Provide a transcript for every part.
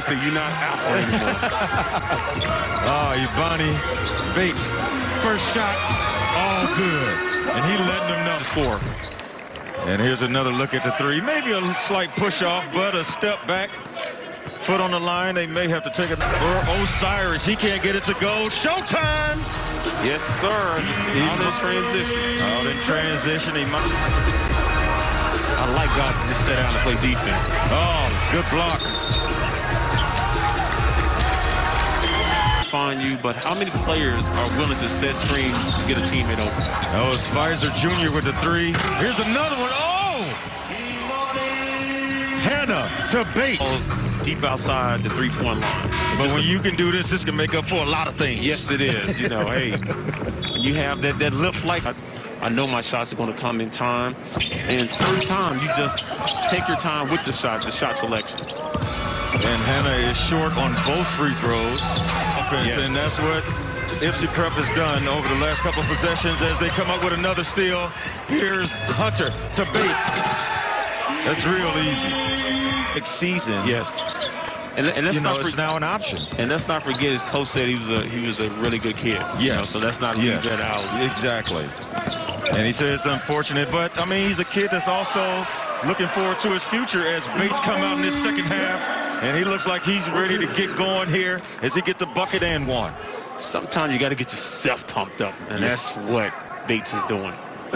said, you're not alpha anymore. Oh, Emoni Bates, first shot, all good. And he letting them know to score. And here's another look at the three. Maybe a slight push off, but a step back. Foot on the line. They may have to take it. Or Osiris, he can't get it to go. Showtime! Yes, sir. Out in transition. Out in transition. I like guys to just sit down and play defense. Oh, good block. Find you, but how many players are willing to set screens to get a teammate open? Oh, it's Fizer Jr. with the three. Here's another one. Oh! Hannah to Bates. Deep outside the three-point line. But when you can do this, this can make up for a lot of things. Yes, it is. You know, hey, when you have that lift like, I know my shots are going to come in time. And sometimes you just take your time with the shot selection. And Hannah is short on both free throws. Yes. And that's what Ypsi Prep has done over the last couple of possessions as they come up with another steal. Here's Hunter to Bates. That's real easy. Next season. Yes. And let's it's now an option. And let's not forget, his coach said he was a really good kid. Yes. You know, so let's not leave that out. Exactly. And he said it's unfortunate, but I mean, he's a kid that's also looking forward to his future as Bates come out in this second half, and he looks like he's ready to get going here as he get the bucket and one. Sometimes you got to get yourself pumped up, and that's what Bates is doing.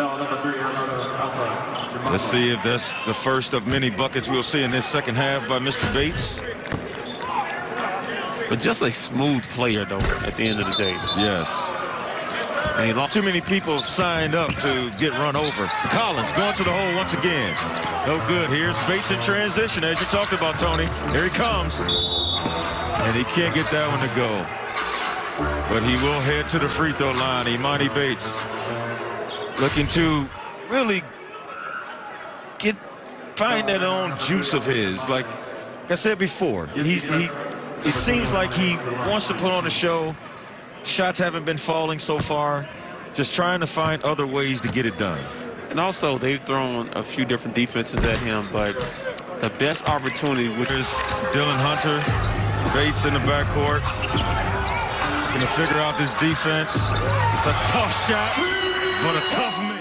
Let's see if that's the first of many buckets we'll see in this second half by Mr. Bates. But just a smooth player, though, at the end of the day. Yes. And he lost too many people signed up to get run over. Collins going to the hole once again. No good. Here's Bates in transition, as you talked about, Tony. Here he comes. And he can't get that one to go. But he will head to the free throw line. Emoni Bates looking to really find that own juice of his. Like I said before, it seems like he wants to put on a show. Shots haven't been falling so far. Just trying to find other ways to get it done. And also, they've thrown a few different defenses at him, but the best opportunity, which is Dylan Hunter, Bates in the backcourt. Going to figure out this defense. It's a tough shot, but a tough man.